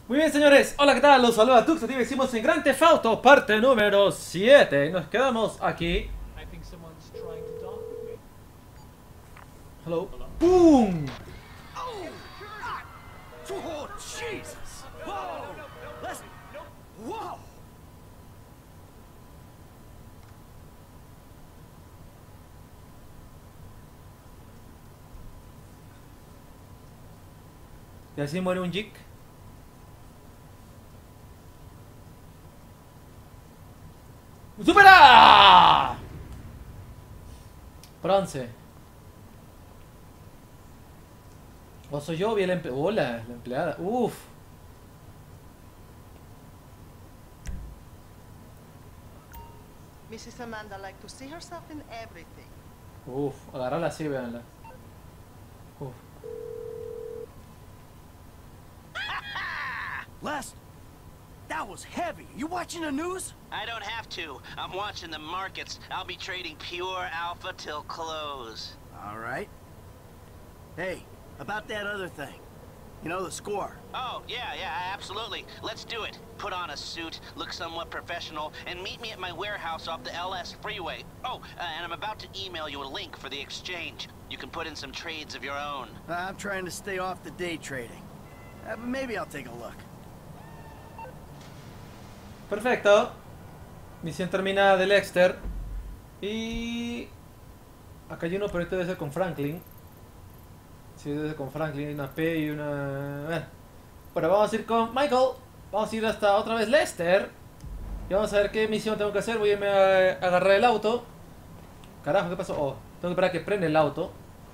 Muy bien, señores. Hola, ¿qué tal? Los saluda Tux. Aquí decimos en Grand Theft Auto, parte número 7. Nos quedamos aquí. I think someone's trying to talk with me. Hello. Hello? ¡Pum! Oh, oh, Jesus! Whoa! Let's. Whoa! Y así muere un Jig. ¡Supera! Bronce. ¿O soy yo? Vi la Hola, la empleada. Uf. Mrs. Amanda like to see herself in everything. Uf. Agarrala así, véanla. Uf. Les, that was heavy. You watching the news? I don't have to. I'm watching the markets. I'll be trading pure alpha till close. All right. Hey, about that other thing. You know, the score. Oh, yeah, absolutely. Let's do it. Put on a suit, look somewhat professional, and meet me at my warehouse off the LS freeway. Oh, and I'm about to email you a link for the exchange. You can put in some trades of your own. I'm trying to stay off the day trading. But maybe I'll take a look. Perfecto. Misión terminada de Lexter. Y... acá hay uno, pero este debe ser con Franklin. Sí, debe ser con Franklin. Una P y una... Bueno, vamos a ir con Michael. Vamos a ir hasta otra vez Lexter. Y vamos a ver qué misión tengo que hacer. Voy a irme a agarrar el auto. Carajo, ¿qué pasó? Oh, tengo que esperar a que prenda el auto.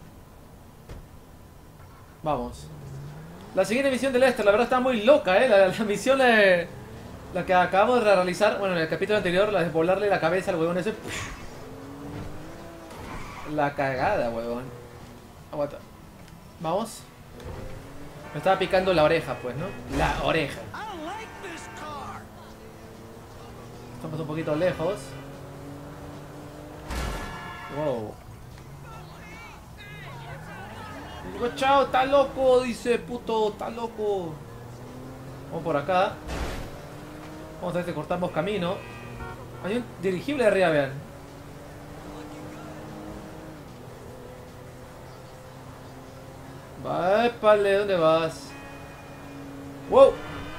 Vamos. La siguiente misión de Lexter, la verdad está muy loca, la misión la que acabamos de realizar, bueno, en el capítulo anterior, la de volarle la cabeza al huevón ese. La cagada, huevón. Aguanta. Vamos. Me estaba picando la oreja, pues, ¿no? La oreja. I like this car. Estamos un poquito lejos. Wow. Digo, chao, está loco, dice puto, está loco. Vamos por acá. Vamos a ver si cortamos camino. Hay un dirigible arriba, vean. Va, épale, ¿dónde vas? ¡Wow!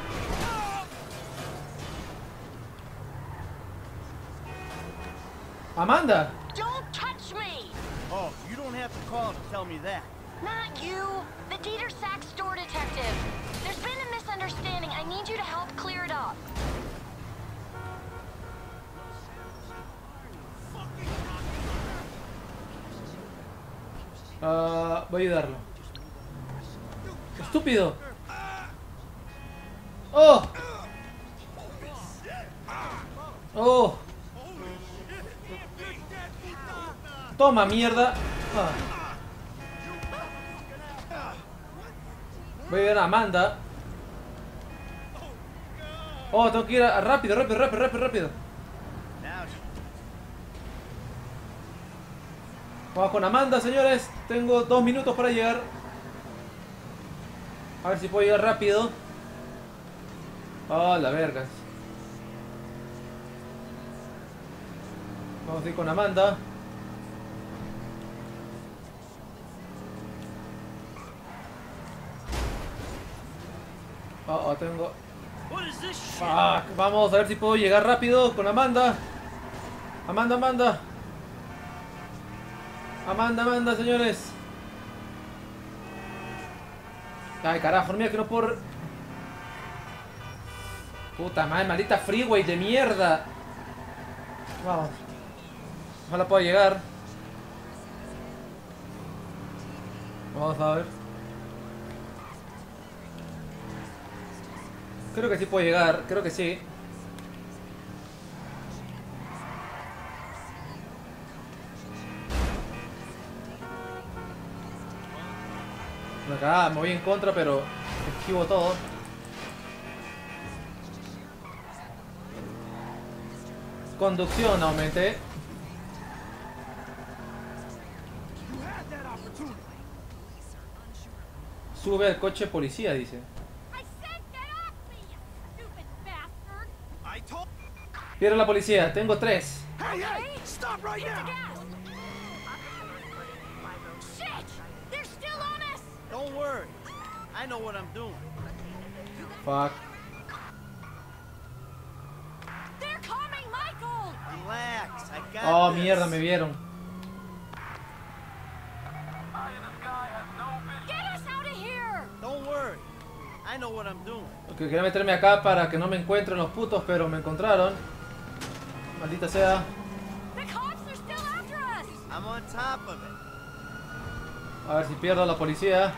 ¡Amanda! Don't touch me! Oh, you don't have to call to tell me that. Not you! The Dieter Sack store detective! There's been a misunderstanding. I need you to help clear it up. Voy a ayudarlo. ¡Estúpido! ¡Oh! ¡Oh! ¡Toma, mierda! Ah. Voy a ver a Amanda. Oh, tengo que ir rápido, rápido. Now, Vamos con Amanda, señores. Tengo 2 minutos para llegar. A ver si puedo llegar rápido. Oh, la verga. Vamos a ir con Amanda. Oh, tengo... what is this shit? Fuck. Vamos a ver si puedo llegar rápido con Amanda. Amanda, señores. Ay, carajo, mira que no puedo... Puta madre, maldita freeway de mierda. Vamos. Ojalá pueda llegar. Vamos a ver. Creo que sí puedo llegar, creo que sí. Acá me voy en contra, pero esquivo todo. Conducción aumenté. Sube al coche policía, dice. I said get up! Pierdo la policía. Tengo 3. Hey, hey! Stop right Get the now! gas! Shit! They're still on us! Don't worry. I know what I'm doing. Fuck. They're coming, Michael! Relax. I got Oh, this. mierda, me vieron. Get us out of here! Don't worry. I know what I'm doing. Ok, quería meterme acá para que no me encuentren los putos, pero me encontraron. Maldita sea. The cops are still after us! I'm on top of it. A ver si pierdo a la policía.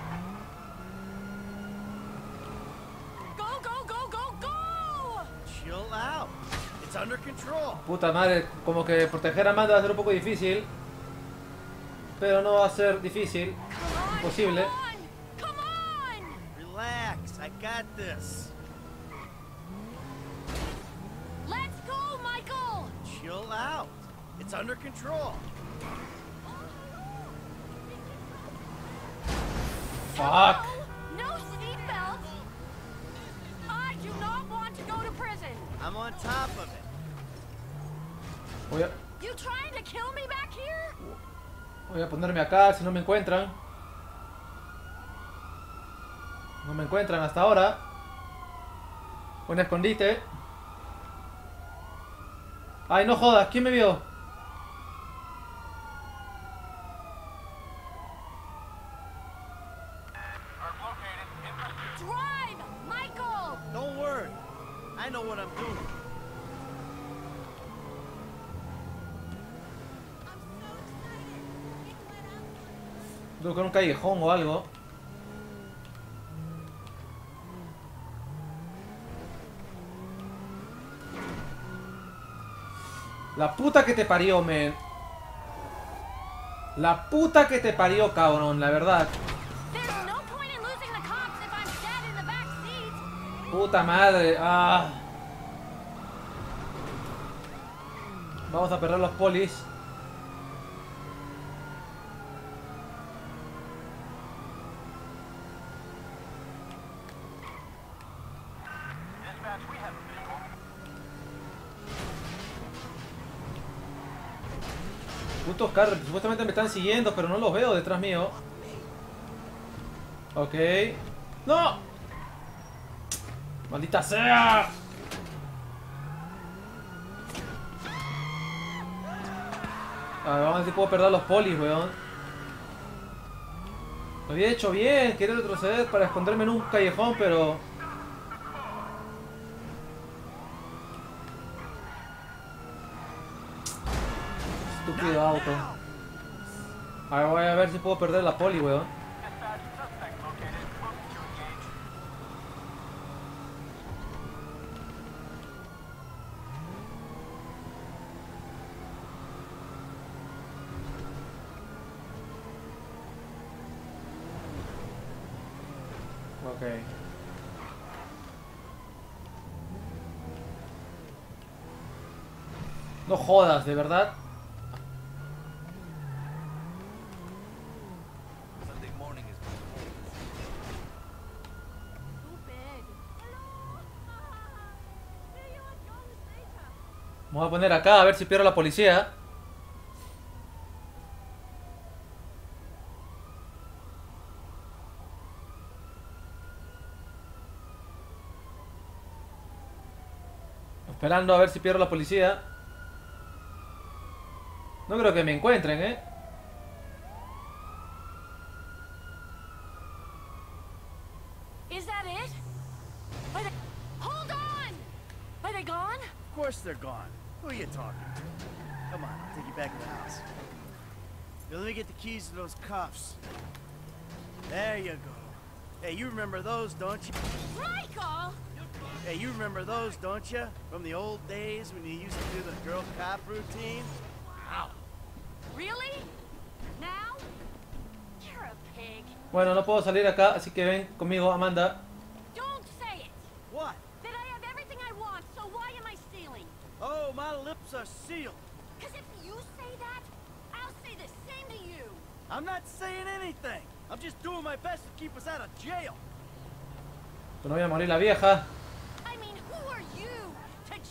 Go, go, go, go, go! Chill out. It's under control. Puta madre, como que proteger a Amanda va a ser un poco difícil. Pero no va a ser difícil. Come on, Imposible. Come on! Come on! Relax. I got this. Let's go, Michael! Chill out. It's under control. Fuck. No seatbelt! I do not want to go to prison! I'm on top of it. You trying to kill me back here? Voy a ponerme acá si no me encuentran. No me encuentran hasta ahora. Un escondite. Ay, no jodas, ¿quién me vio? Drive, Michael! Don't worry. I know what I'm doing. Creo que en un callejón o algo. La puta que te parió, men. La puta que te parió, cabrón, la verdad. There's no point in losing the cops if I'm dead in the back seat. Puta madre. Ah. Vamos a perder los polis. Putos carros, supuestamente me están siguiendo, pero no los veo detrás mío. Ok. ¡No! ¡Maldita sea! A ver, vamos a ver si puedo perder los polis, weón. Lo había hecho bien, quería retroceder para esconderme en un callejón, pero... Estúpido auto. A ver, voy a ver si puedo perder la poli, weón. Ok. No jodas, ¿de verdad? Me voy a poner acá a ver si pierdo la policía. Esperando a ver si pierdo la policía. No creo que me encuentren, ¿eh? Is that it? Hold on! Are they gone? Of course they're gone. Who are you talking to? Come on, I'll take you back to the house. Here, let me get the keys to those cuffs. There you go. Hey, you remember those, don't you? Michael! Hey, you remember those, don't you? From the old days when you used to do the girl cop routine? Wow. Really? Now? You're a pig. Bueno, no puedo salir acá, así que ven conmigo, Amanda. Don't say it! What? That I have everything I want, so why am I stealing? Oh, my lips are sealed. Because if you say that, I'll say the same to you. I'm not saying anything. I'm just doing my best to keep us out of jail. Que no voy a morir la vieja. I mean, who are you to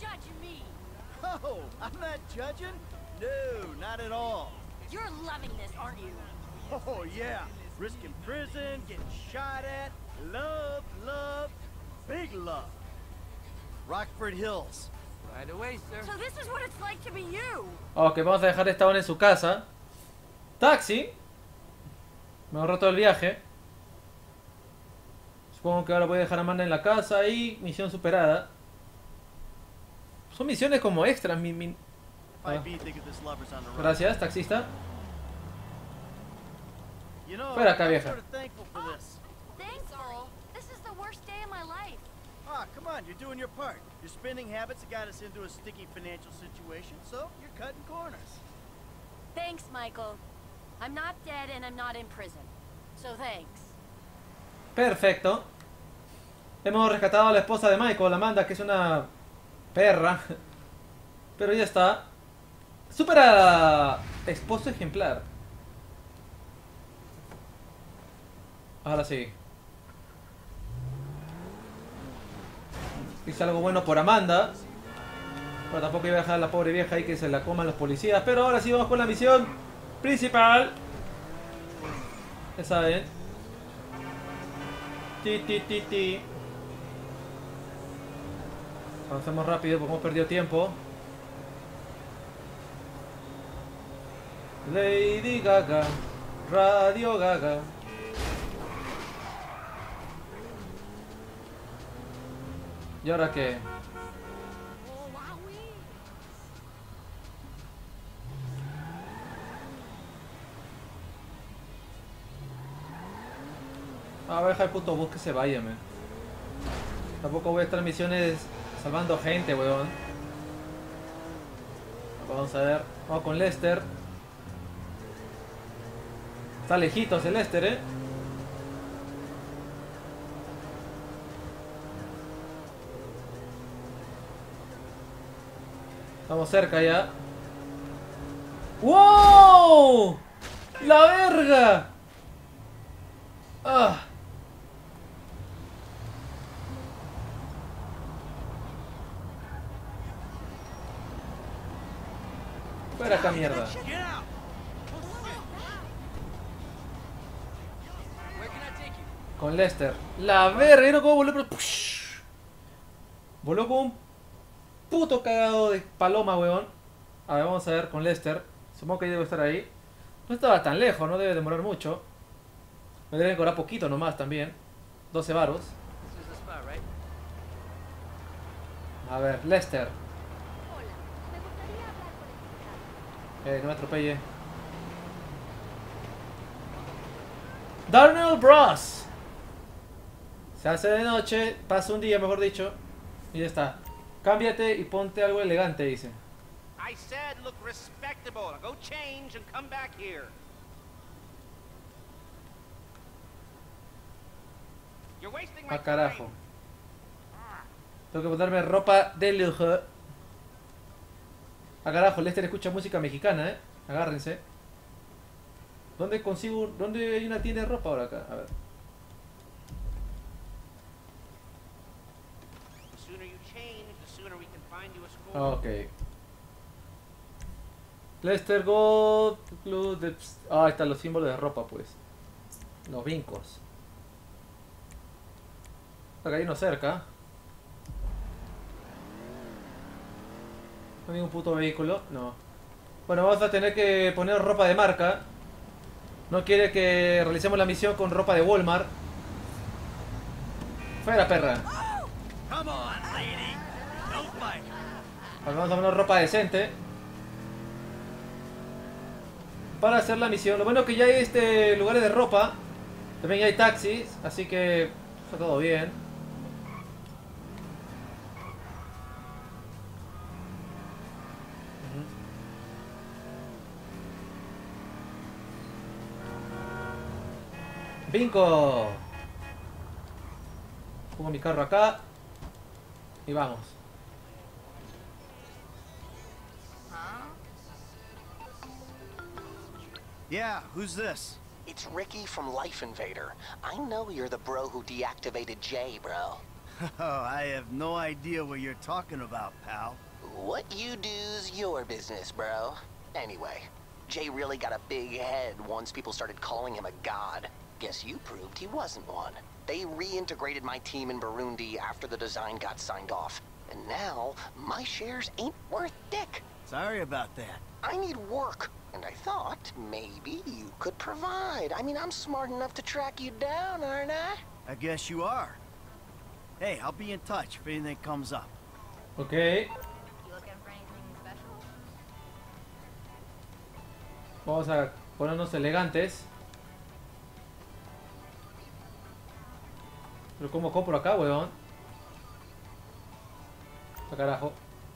No, I'm not judging. No, not at all. You're loving this, aren't you? Oh, yeah. Risking prison, getting shot at. Love, love, big love. Rockford Hills. Right away, sir. So this is what it's like to be you. Ok, vamos a dejar esta hora en su casa. Taxi. Me ahorró todo el viaje. Supongo que ahora voy a dejar a Amanda en la casa y misión superada. Son misiones como extras. Might be thinking this lover's on the run. Gracias, taxista. You know, Fuera acá, I'm vieja. sort of thankful for this. Thankful. This is the worst day of my life. Ah, come on, you're doing your part. Your spending habits have got us into a sticky financial situation, so you're cutting corners. Thanks, Michael. I'm not dead and I'm not in prison. So thanks. Perfecto. Hemos rescatado a la esposa de Michael, Amanda, que es una perra. Pero ya está. Supera esposo ejemplar. Ahora sí. Hice algo bueno por Amanda. Pero tampoco iba a dejar a la pobre vieja ahí que se la coman los policías. Pero ahora sí vamos con la misión principal. Ya saben. Ti. Avancemos rápido porque hemos perdido tiempo. Lady Gaga, Radio Gaga. ¿Y ahora qué? A ver, deja el puto bus que se vaya, man. Tampoco voy a estar en misiones salvando gente, weón. Vamos a ver. Vamos con Lester. Está lejitos el Lester, Estamos cerca ya. ¡Wow! ¡La verga! ¡Ah! Fuera acá, mierda. Get out! Where can I take you? Con Lester. La verga, ¿vieron cómo voló? Pero... ¡push! Voló como un puto cagado de paloma, weón. A ver, vamos a ver con Lester. Supongo que debe estar ahí. No estaba tan lejos, no debe demorar mucho. Me deben cobrar poquito nomás también. 12 varos. This is the spot, right? A ver, Lester. Hola, me gustaría hablar con el fiscal. No me atropelle. Darnell Bros. Se hace de noche, pasa un día, mejor dicho. Y ya está. Cámbiate y ponte algo elegante, dice. I said look respectable. Now go change and come back here. You're wasting my Ah, carajo. time. Tengo que ponerme ropa de lujo. Ah, carajo, Lester escucha música mexicana, Agárrense. ¿Dónde consigo? ¿Dónde hay una tienda de ropa ahora acá? A ver. The sooner you change, the sooner we can find you a school. Ok. Lester Gold Club de... Ah, ahí están los símbolos de ropa, pues. Los vincos. Acá hay uno cerca. No hay ningún puto vehículo, no. Bueno, vamos a tener que poner ropa de marca. No quiere que realicemos la misión con ropa de Walmart. Fuera, perra. Come on, lady. No fight. Vamos a poner ropa decente para hacer la misión. Lo bueno es que ya hay lugares de ropa. También ya hay taxis, así que está todo bien. Vinco. Pongo mi carro acá y vamos. Yeah, who's this? It's Ricky from Life Invader. I know you're the bro who deactivated Jay, bro. Oh, I have no idea what you're talking about, pal. What you do's your business, bro. Anyway, Jay really got a big head once people started calling him a god. Guess you proved he wasn't one. They reintegrated my team in Burundi after the design got signed off. And now, my shares ain't worth dick. Sorry about that. I need work, and I thought maybe you could provide. I mean, I'm smart enough to track you down, aren't I? I guess you are. Hey, I'll be in touch if anything comes up. Ok. You looking for anything special? Vamos a ponernos elegantes. Pero ¿cómo compro acá, weón? ¿Qué carajo?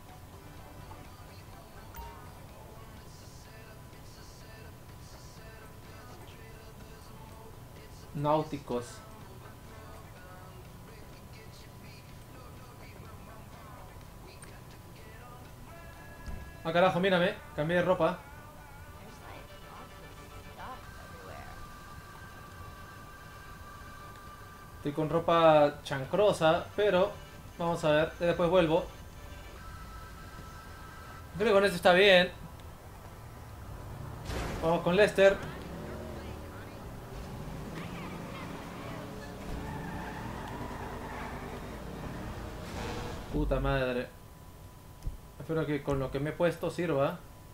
Náuticos. Ah, carajo, mírame. Cambié de ropa. There's like awful stuff everywhere. Estoy con ropa chancrosa, pero vamos a ver. Después vuelvo. Creo que con esto está bien. Vamos con Lester. Puta madre. Espero que con lo que me he puesto sirva.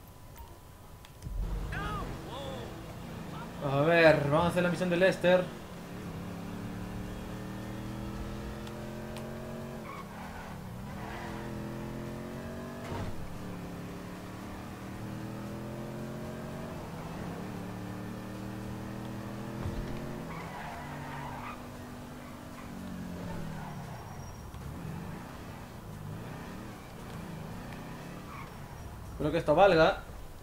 A ver, vamos a hacer la misión de Lester. Espero que esto valga.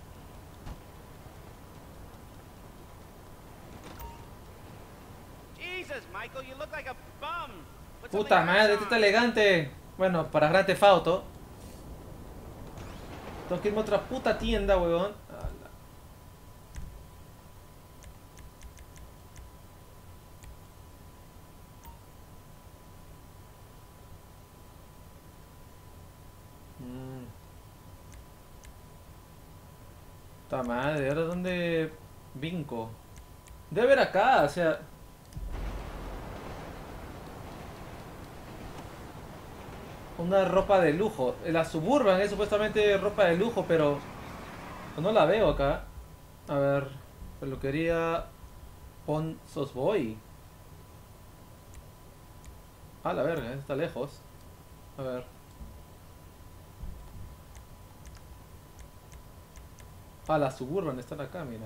Jesus, Michael, you look like a bum. What's Puta on the madre, horizon? este está elegante. Bueno, para Grand Theft Auto. Tengo que irme a otra puta tienda, weón. Ala. Puta madre, ¿ahora dónde vinco? Debe haber acá, o sea... Una ropa de lujo. La Suburban es supuestamente ropa de lujo, pero no la veo acá. A ver, peluquería Ponzos Boy. Ah, la verga, está lejos. A ver. Ah, la Suburban están acá, mira.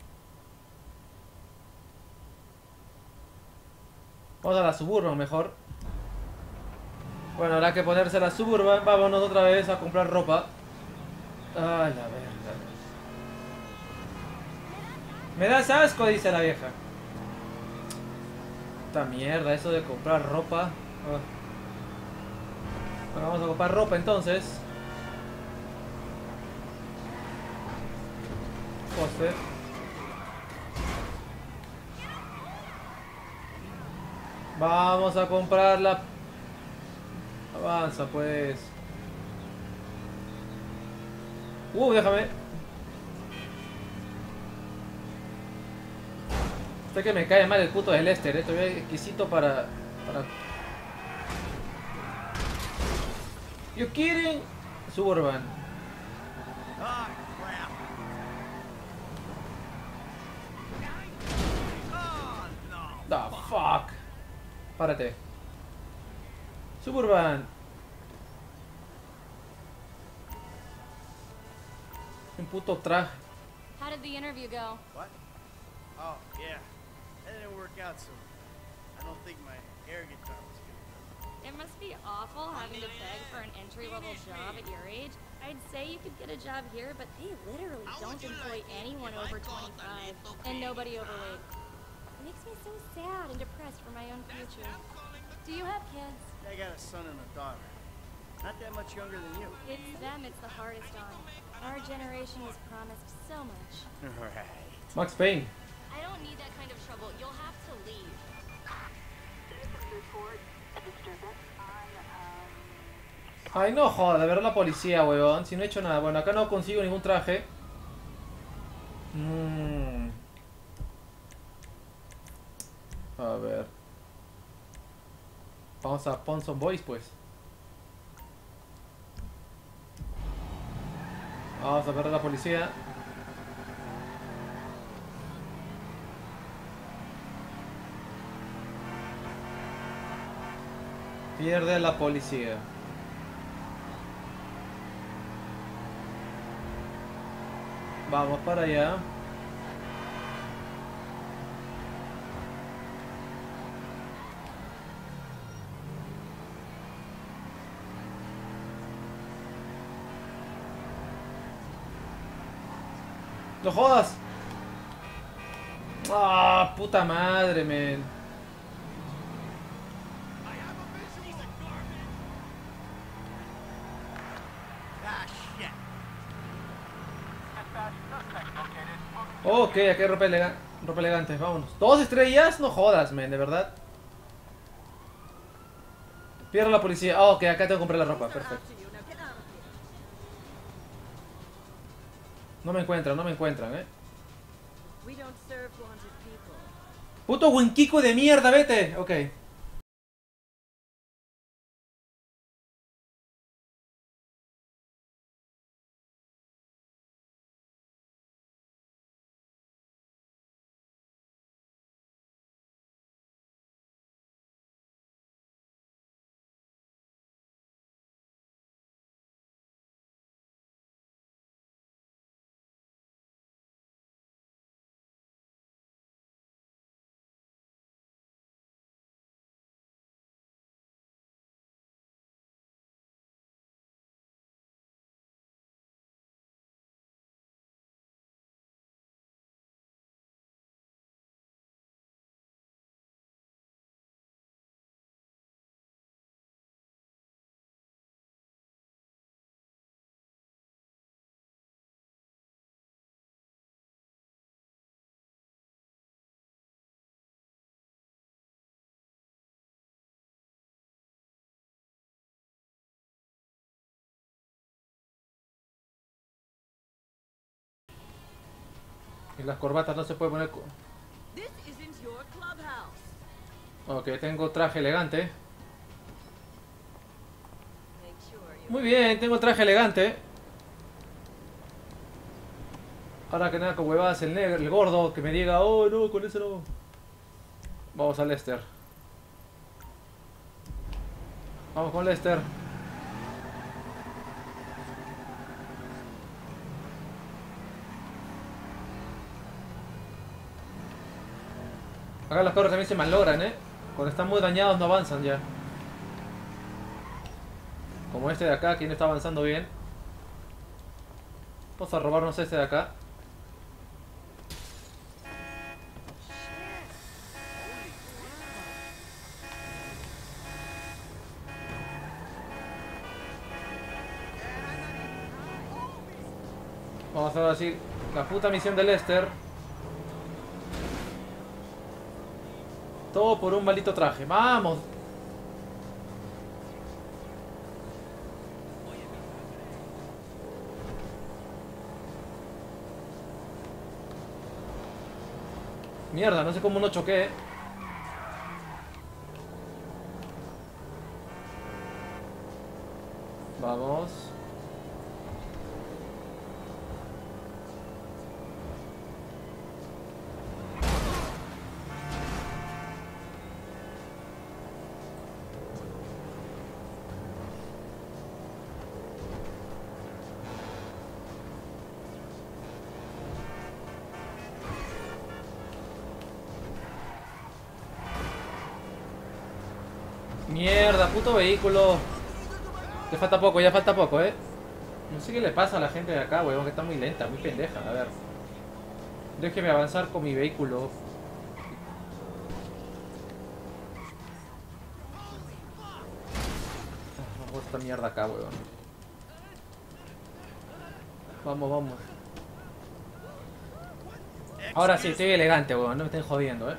Vamos a la Suburban mejor. Bueno, habrá que ponerse la Suburban. Vámonos otra vez a comprar ropa. Ay, la verga. Me das asco, dice la vieja. Esta mierda, eso de comprar ropa. Ah. Bueno, vamos a comprar ropa entonces. Poste. Vamos a comprar la... Avanza pues. Déjame. Sé que me cae mal el puto de Lester, estoy exquisito para... You kidding? Suburban. Ah, crap. Oh, no. The fuck. Párate. Suburban. Un puto traje. How did the interview go? What? Oh, yeah. That didn't work out so. I don't think my air guitar was good. It must be awful having to beg for an entry-level job at your age. I'd say you could get a job here, but they literally don't employ anyone over 25 and nobody overweight. It makes me so sad and depressed for my own future. Do you have kids? I got a son and a daughter. Not that much younger than you. It's them it's the hardest on. Our generation was promised so much. Right. Max Payne. I don't need that kind of trouble. You'll have to leave. Report a disturbance on Ay, no joda, de ver la policía, weón. Si no he hecho nada. Bueno, acá no consigo ningún traje. A ver. Vamos a Ponson Boys, pues. Vamos a ver a la policía. Pierde la policía. Vamos para allá. ¡No jodas! ¡Ah, puta madre, men! Ah, shit. Ok, aquí hay ropa, ropa elegante, vámonos. ¿2 estrellas? No jodas, men, de verdad. Pierdo la policía. Ah, ok, acá tengo que comprar la ropa, perfecto. No me encuentran, Puto Winkiko de mierda, vete. Ok. Y las corbatas no se puede poner... Ok, tengo traje elegante. Muy bien, tengo traje elegante. Ahora que nada con huevadas el negro, el gordo, que me diga, oh no, con eso no. Vamos a Lester. Vamos con Lester. Acá los carros también se malogran, Cuando están muy dañados no avanzan ya. Como este de acá, que no está avanzando bien. Vamos a robarnos este de acá. Vamos a ver así la puta misión de Lester. Todo por un maldito traje. ¡Vamos! Mierda, no sé cómo no choqué. Vamos. Mierda, puto vehículo. Ya falta poco, No sé qué le pasa a la gente de acá, weón, que está muy lenta, muy pendeja. A ver. Déjeme avanzar con mi vehículo. Vamos a esta mierda acá, weón. Vamos, vamos. Ahora sí, estoy elegante, weón, no me estén jodiendo,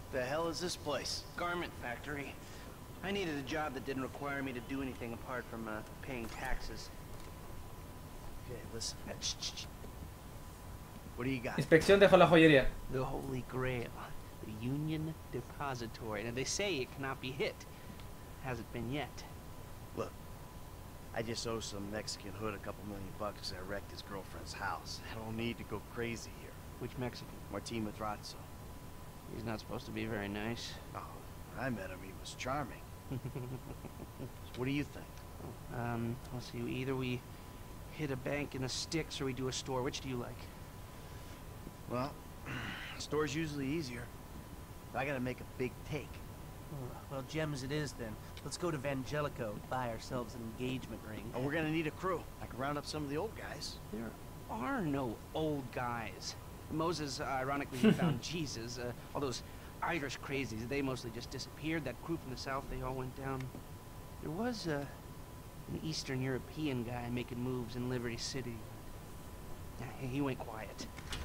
The hell is this place? Garment factory. I needed a job that didn't require me to do anything apart from paying taxes. Okay, listen. Shh. What do you got? Inspección de la joyería. The Holy Grail. The Union Depository. And they say it cannot be hit. Hasn't been yet. Look, I just owe some Mexican hood a couple $1 million because I wrecked his girlfriend's house. I don't need to go crazy here. Which Mexican? Martin Madrazo. He's not supposed to be very nice. Oh, when I met him, he was charming. So what do you think? Let's see. Either we hit a bank in the sticks or we do a store. Which do you like? Well, store's usually easier. I gotta make a big take. Well, gems it is then. Let's go to Vangelico, buy ourselves an engagement ring. Oh, we're gonna need a crew. I can round up some of the old guys. There are no old guys. Moses, ironically, found Jesus. All those Irish crazies, they mostly just disappeared. That crew from the south, they all went down. There was an Eastern European guy making moves in Liberty City. He went quiet.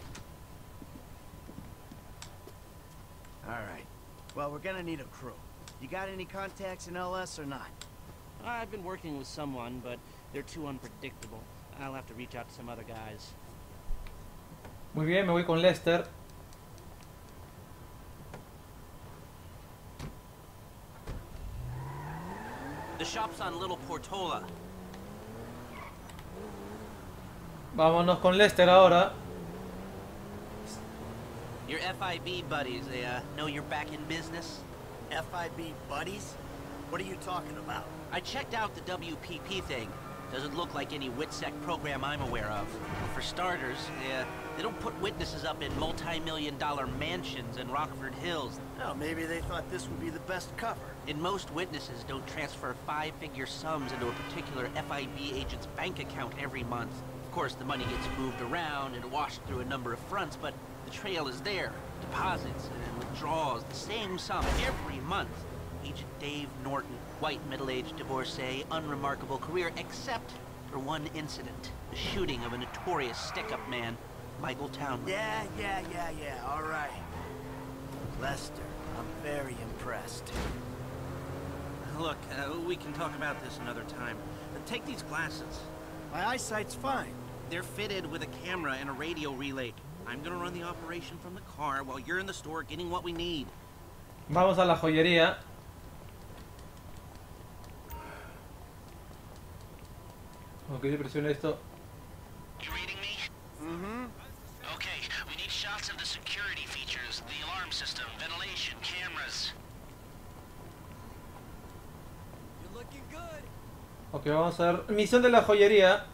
All right. Well, we're gonna need a crew. You got any contacts in LS or not? I've been working with someone, but they're too unpredictable. I'll have to reach out to some other guys. Muy bien, me voy con Lester. The shop's on Little Portola. Vámonos con Lester ahora. Your FIB buddies, they know you're back in business? FIB buddies? What are you talking about? I checked out the WPP thing. Doesn't look like any WITSEC program I'm aware of. For starters, they don't put witnesses up in multi-million-dollar mansions in Rockford Hills. Oh, maybe they thought this would be the best cover. And most witnesses don't transfer five-figure sums into a particular FIB agent's bank account every month. Of course, the money gets moved around and washed through a number of fronts, but the trail is there. Deposits and withdrawals, the same sum every month. Agent Dave Norton, white middle-aged divorcee, unremarkable career, except for one incident. The shooting of a notorious stick-up man, Michael Townley. Yeah, all right. Lester, I'm very impressed. Look, we can talk about this another time. Take these glasses. My eyesight's fine. They're fitted with a camera and a radio relay. I'm gonna run the operation from the car while you're in the store getting what we need. Vamos a la joyería. Ok, yo presiono esto. You reading me? Mm-hmm. Okay, we need shots of the security features, the alarm system, ventilation, cameras. You're looking good. Ok, vamos a ver. Misión de la joyería.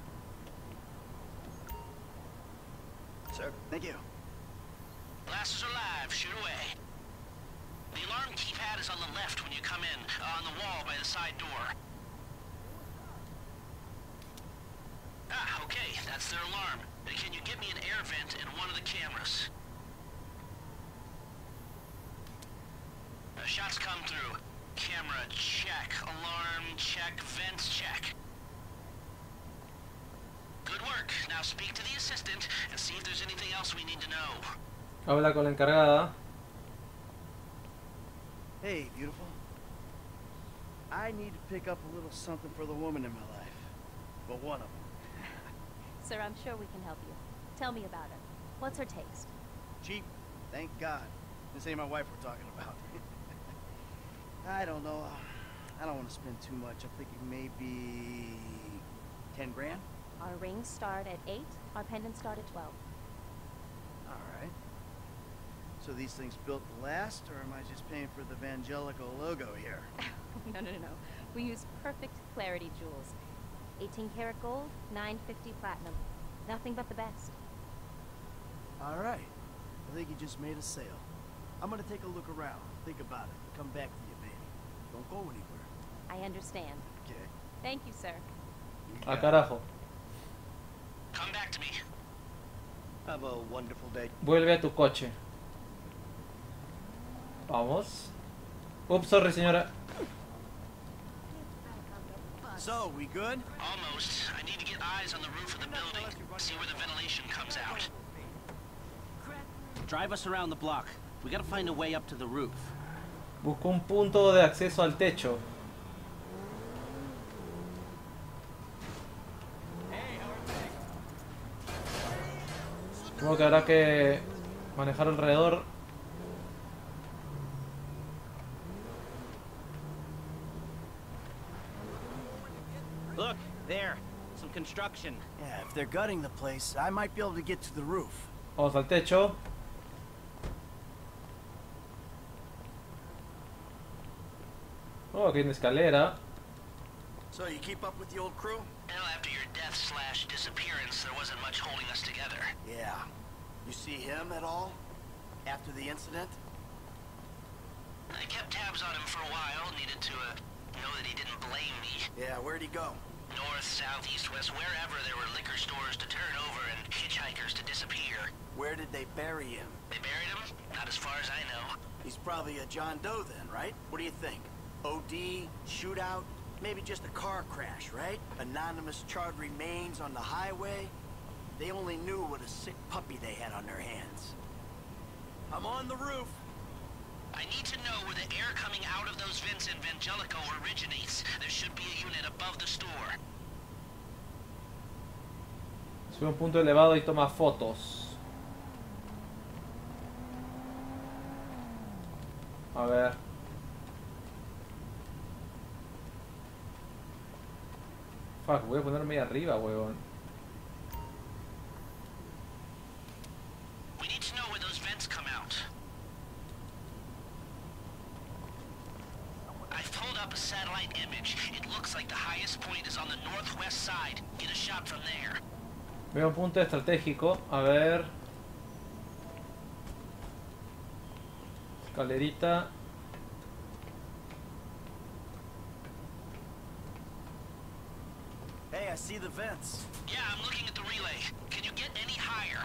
Sir, thank you. Glasses are live, shoot away. The alarm keypad is on the left when you come in, on the wall by the side door. Ah, okay, that's their alarm. Can you get me an air vent in one of the cameras? Shots come through. Camera check, alarm check, vents check. Good work. Now speak to the assistant and see if there's anything else we need to know. Habla con la encargada. Hey, beautiful. I need to pick up a little something for the woman in my life. But one of them. Sir, I'm sure we can help you. Tell me about her. What's her taste? Cheap. Thank God. This ain't my wife we're talking about. I don't know. I don't want to spend too much. I'm thinking maybe 10 grand. Our rings start at 8, our pendants start at 12. All right. So these things built to last, or am I just paying for the Vangelico logo here? No. We use perfect clarity jewels. 18 karat gold, 950 platinum. Nothing but the best. All right. I think you just made a sale. I'm gonna take a look around, think about it, come back to you, baby. Don't go anywhere. I understand. Okay. Thank you, sir. A carajo. Come back to me. Have a wonderful day. Vuelve a tu coche. Vamos. Oops, sorry, señora. So, we good? Almost. I need to get eyes on the roof of the building. See where the ventilation comes out. Drive us around the block. We gotta find a way up to the roof. Busco un punto de acceso al techo. Supongo que habrá que manejar alrededor. Look, there. Some construction. Yeah, if they're gutting the place, I might be able to get to the roof. Vamos al techo. Oh, aquí hay una escalera. So you keep up with the old crew? Well, after your death/disappearance, there wasn't much holding us together. Yeah. You see him at all? After the incident? I kept tabs on him for a while, needed to know that he didn't blame me. Yeah, where'd he go? North, south, east, west, wherever there were liquor stores to turn over and hitchhikers to disappear. Where did they bury him? They buried him? Not as far as I know. He's probably a John Doe then, right? What do you think? OD, shootout, maybe just a car crash, right? Anonymous charred remains on the highway. They only knew what a sick puppy they had on their hands. I'm on the roof. I need to know where the air coming out of those vents in Vangelico originates. There should be a unit above the store. Sube a un punto elevado y toma fotos. A ver. Fuck, voy a ponerme ahí arriba, huevón. We need to know where those vents come out. I've pulled up a satellite image. It looks like the highest point is on the northwest side. Get a shot from there. Veo un punto estratégico. A ver. Escalerita. Hey, I see the vents. Yeah, I'm looking at the relay. Can you get any higher?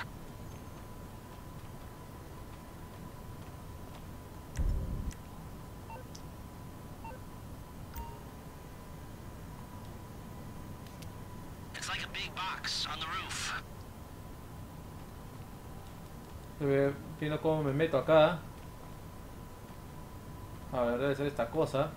It's like a big box on the roof. Viendo cómo me meto acá. A ver, debe ser esta cosa.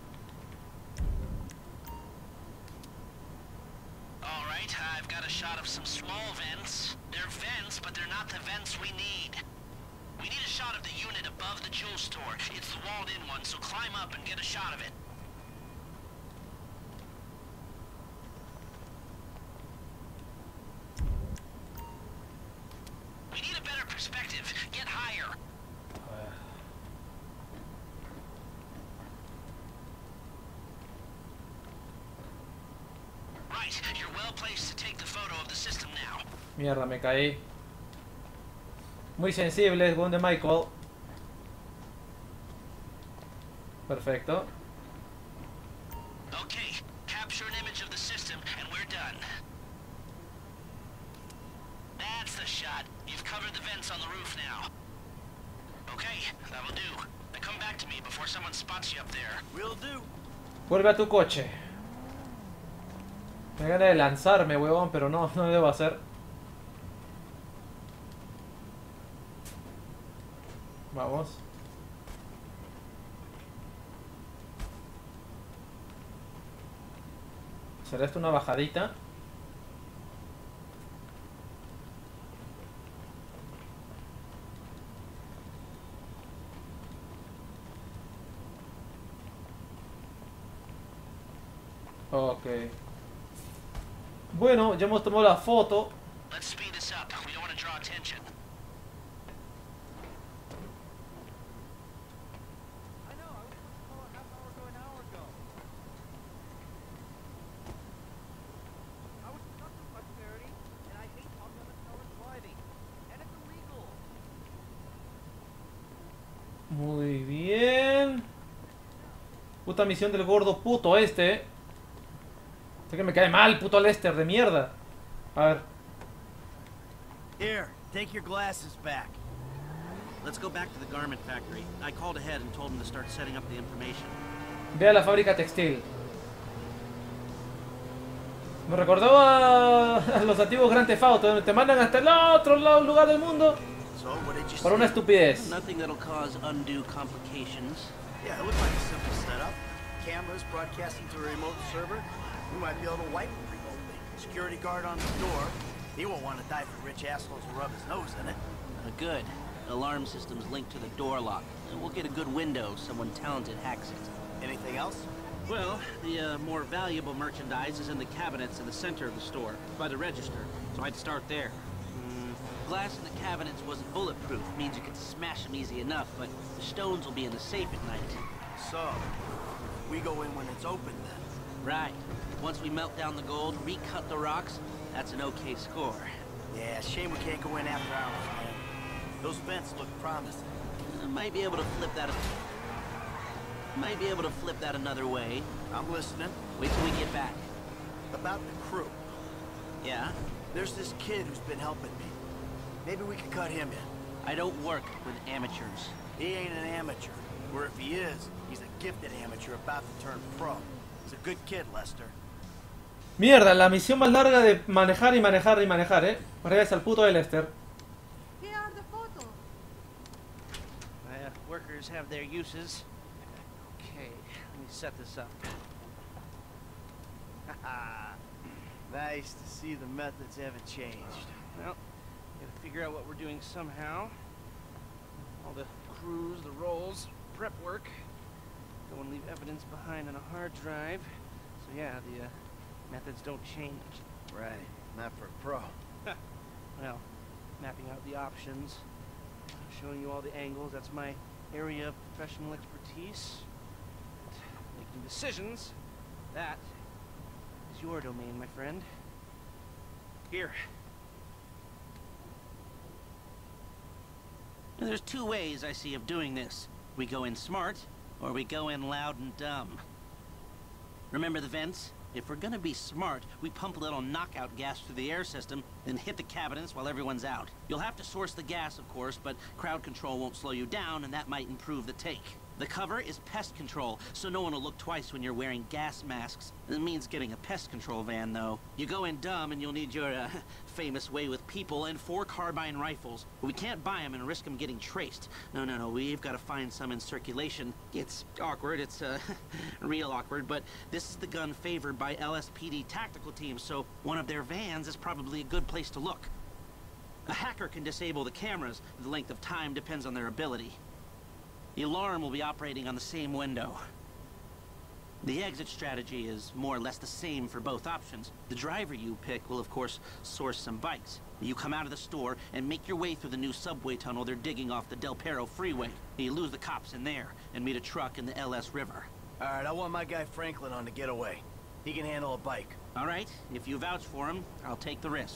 Alright, I've got a shot of some small vents. They're vents, but they're not the vents we need. We need a shot of the unit above the jewel store. It's the walled-in one, so climb up and get a shot of it. We need a better perspective. Get higher. Right, you're well placed to take the photo of the system now. Mierda, me caí. Muy sensible, es de Michael. Perfecto. Okay, capture an image of the system and we're done. That's the shot. You've covered the vents on the roof now. Okay, that'll do. Now come back to me before someone spots you up there. Will do. Vuelve a tu coche. Me gana de lanzarme, huevón, pero no debo hacer. Vamos. ¿Será esto una bajadita? Ok. Bueno, ya hemos tomado la foto. Let's speed this up. We don't want to draw attention. I know, I was supposed to call a half hour ago, an hour ago. I was stuck with prosperity, and I hate autonomous driving. And it's illegal. Muy bien. Puta misión del gordo puto este. Sé que me cae mal, puto Lester de mierda. A ver. Here, take your glasses back. Let's go back to the garment factory. I called ahead and told him to start setting up the information. Ve a la fábrica textil. Me recordó a los antiguos Grand Theft Auto, donde te mandan hasta el otro lado, lugar del mundo. So, what did you Por una see? estupidez. Nothing that'll cause undue complications. Yeah, it looked like a simple setup. Cameras broadcasting to a remote server. We might be able to wipe it remotely. Security guard on the door. He won't want to die for rich assholes who rub his nose in it. Good. Alarm system's linked to the door lock. And we'll get a good window if someone talented hacks it. Anything else? Well, the more valuable merchandise is in the cabinets in the center of the store, by the register, so I'd start there. Glass in the cabinets wasn't bulletproof, means you could smash them easy enough, but the stones will be in the safe at night. So, we go in when it's open then. Right. Once we melt down the gold, recut the rocks, that's an okay score. Yeah, shame we can't go in after hours, man. Those vents look promising. Might be able to flip that another way. I'm listening. Wait till we get back. About the crew. Yeah? There's this kid who's been helping me. Maybe we could cut him in. I don't work with amateurs. He ain't an amateur. Or if he is, he's a gifted amateur about to turn pro. He's a good kid, Lester. Mierda, la misión más larga de manejar y manejar y manejar, Regresa al puto de Lester. Here are the photos. Workers have their uses. Okay, let me set this up. Nice to see the methods haven't changed. Well, gotta figure out what we're doing somehow. All the crews, the roles, prep work. Don't want to leave evidence behind on a hard drive. So yeah, the methods don't change. Right, not for a pro. Well, mapping out the options, showing you all the angles, that's my area of professional expertise. Making decisions, that is your domain, my friend. Here. Now, there's two ways I see of doing this. We go in smart, or we go in loud and dumb. Remember the vents? If we're gonna be smart, we pump a little knockout gas through the air system, then hit the cabinets while everyone's out. You'll have to source the gas, of course, but crowd control won't slow you down, and that might improve the take. The cover is pest control, so no one will look twice when you're wearing gas masks. It means getting a pest control van, though. You go in dumb, and you'll need your, famous way with people and 4 carbine rifles. We can't buy them and risk them getting traced. No, we've got to find some in circulation. It's awkward, it's, real awkward, but this is the gun favored by LSPD tactical teams, so one of their vans is probably a good place to look. A hacker can disable the cameras. The length of time depends on their ability. The alarm will be operating on the same window. The exit strategy is more or less the same for both options. The driver you pick will, of course, source some bikes. You come out of the store and make your way through the new subway tunnel they're digging off the Del Perro freeway. You lose the cops in there and meet a truck in the LS River. All right, I want my guy Franklin on the getaway. He can handle a bike. All right, if you vouch for him, I'll take the risk.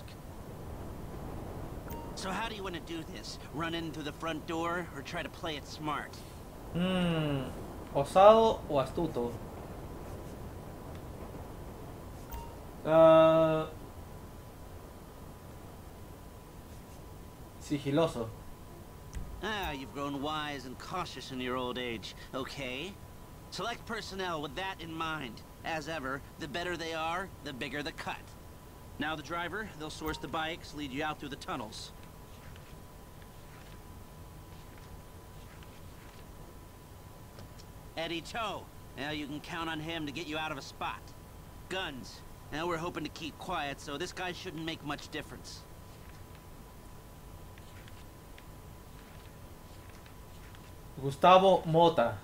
So how do you want to do this? Run in through the front door or try to play it smart? Osado o astuto. Sigiloso. Ah, you've grown wise and cautious in your old age. Okay. Select personnel with that in mind. As ever, the better they are, the bigger the cut. Now the driver, they'll source the bikes, lead you out through the tunnels. Eddie Toe. Now you can count on him to get you out of a spot. Guns. Now we're hoping to keep quiet, so this guy shouldn't make much difference. Gustavo Mota.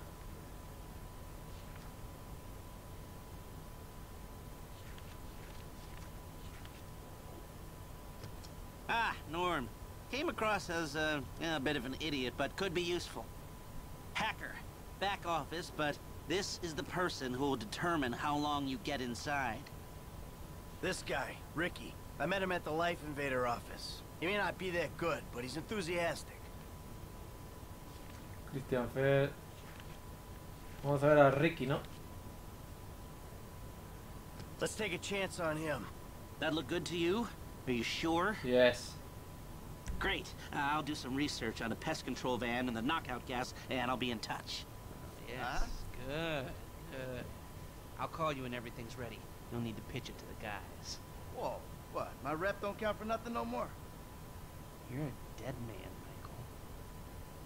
Ah, Norm. Came across as a bit of an idiot, but could be useful. Hacker. Back office, but this is the person who will determine how long you get inside. This guy, Ricky. I met him at the Life Invader office. He may not be that good, but he's enthusiastic. Christian Fer. Vamos a ver a Ricky, ¿no? Let's take a chance on him. That look good to you? Are you sure? Yes. Great. I'll do some research on the pest control van and the knockout gas, and I'll be in touch. Yes. Huh? Good. I'll call you when everything's ready. You'll need to pitch it to the guys. Whoa, what? My rep don't count for nothing no more? You're a dead man, Michael.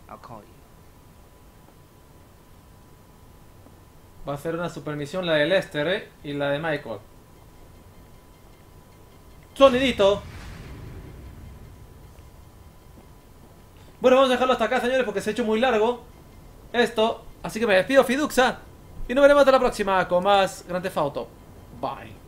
I'll call you. Va a ser una supermisión la de Lester, y la de Michael. Sonidito. Bueno, vamos a dejarlo hasta acá, señores, porque se ha hecho muy largo esto. Así que me despido, Fiduxa. Y nos veremos hasta la próxima con más Grand Theft Auto. Bye.